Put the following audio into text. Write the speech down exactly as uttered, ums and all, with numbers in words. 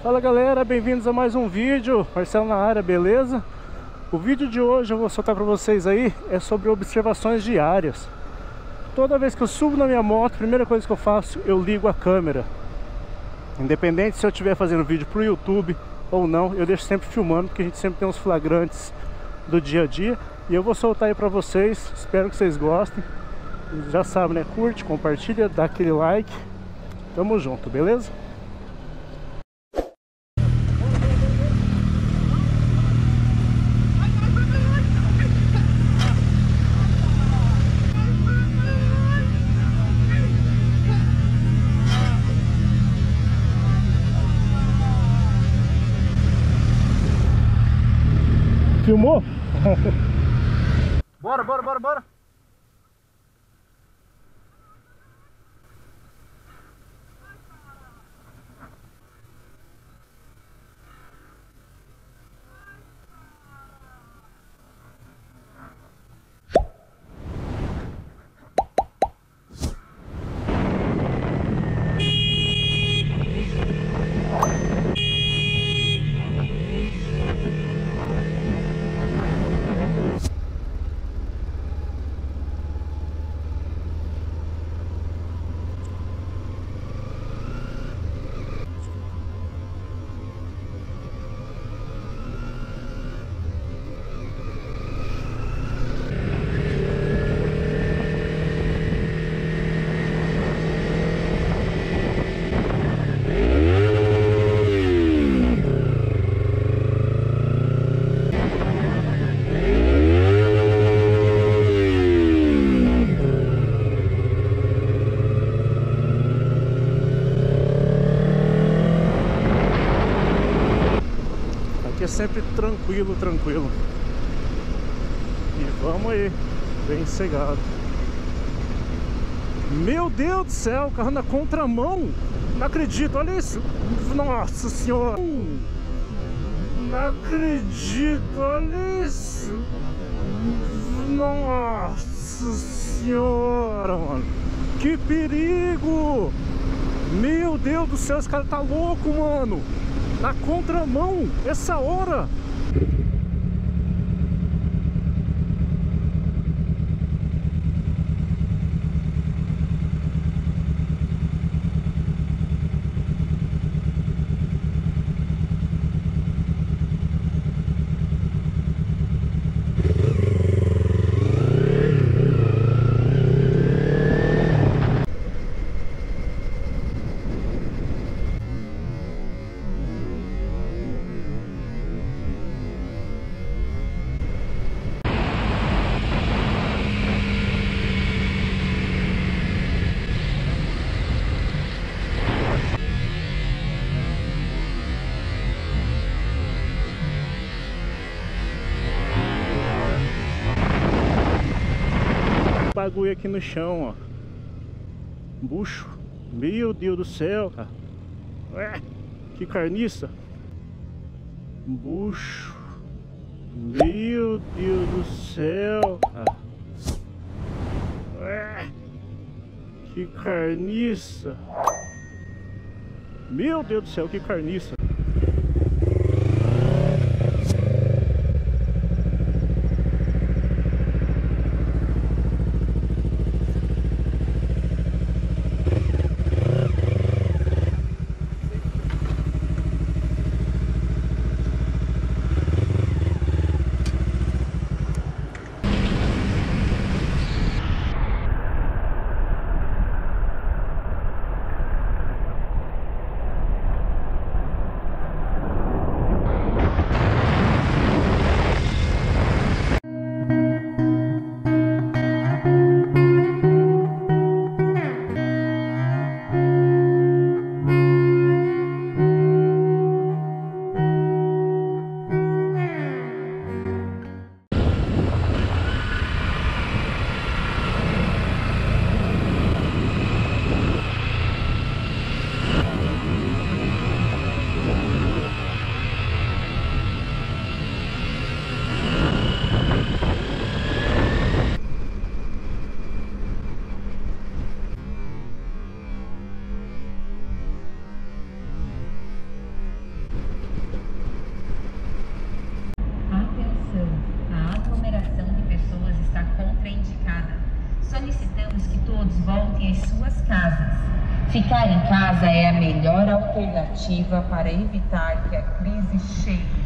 Fala galera, bem-vindos a mais um vídeo. Marcelo na área, beleza? O vídeo de hoje eu vou soltar para vocês aí é sobre observações diárias. Toda vez que eu subo na minha moto, a primeira coisa que eu faço, eu ligo a câmera. Independente se eu estiver fazendo vídeo pro YouTube ou não, eu deixo sempre filmando, porque a gente sempre tem uns flagrantes do dia a dia. E eu vou soltar aí para vocês, espero que vocês gostem. Já sabe, né? Curte, compartilha, dá aquele like. Tamo junto, beleza? Filmou? Bora, bora, bora, bora. É sempre tranquilo, tranquilo. E vamos aí, bem cegado. Meu Deus do céu, o carro na contramão. Não acredito, olha isso. Nossa senhora. Não acredito, olha isso. Nossa senhora, mano. Que perigo. Meu Deus do céu, esse cara tá louco, mano. Na contramão, essa hora. Bagulho aqui no chão, ó. Bucho. Meu Deus do céu, cara. Ué, que carniça. Bucho. Meu Deus do céu, cara. Ué, que carniça. Meu Deus do céu, que carniça. contraindicada. Solicitamos que todos voltem às suas casas. Ficar em casa é a melhor alternativa para evitar que a crise chegue.